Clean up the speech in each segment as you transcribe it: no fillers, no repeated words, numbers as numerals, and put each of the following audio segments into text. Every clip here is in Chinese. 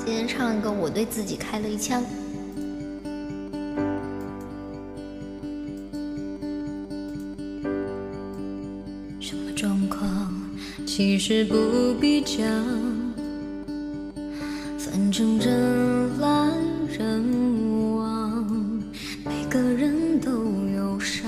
今天唱一个我对自己开了一枪。 什么状况其实不必讲，反正人来人往，每个人都有伤。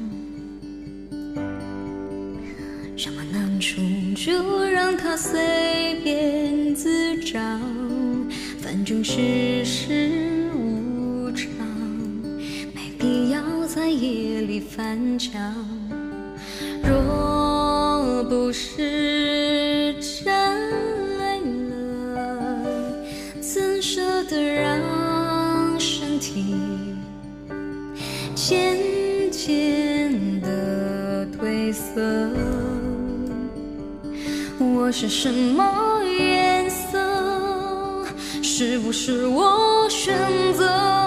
什么难处就让它随便滋长，反正世事无常，没必要在夜里翻墙。若不是真累了，怎舍得让身体渐渐的褪色？我是什么颜色？是不是我选择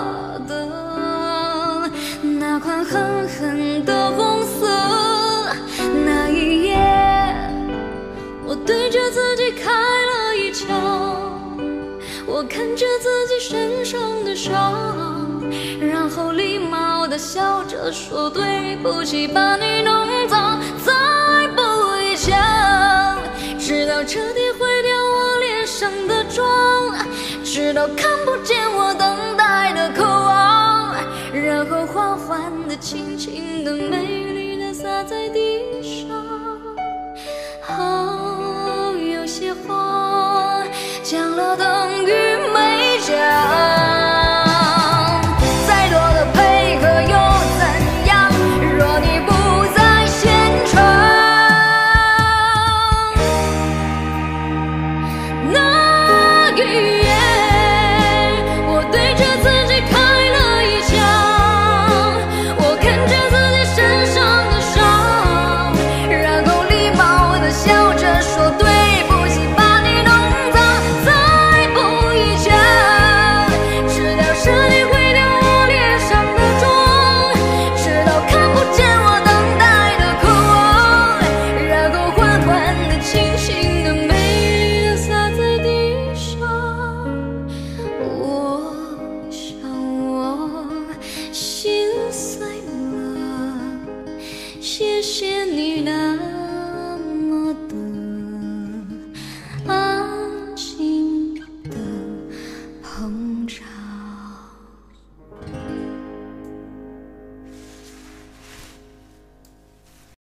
的那款狠狠的红色？那一夜，我对着自己开了一枪，我看着自己身上的伤，然后礼貌地笑着说对不起，把你弄脏，再补一枪，直到彻底毁掉我脸上的妆，直到看不见我等待的渴望，然后缓缓地、轻轻地、美丽地洒在地。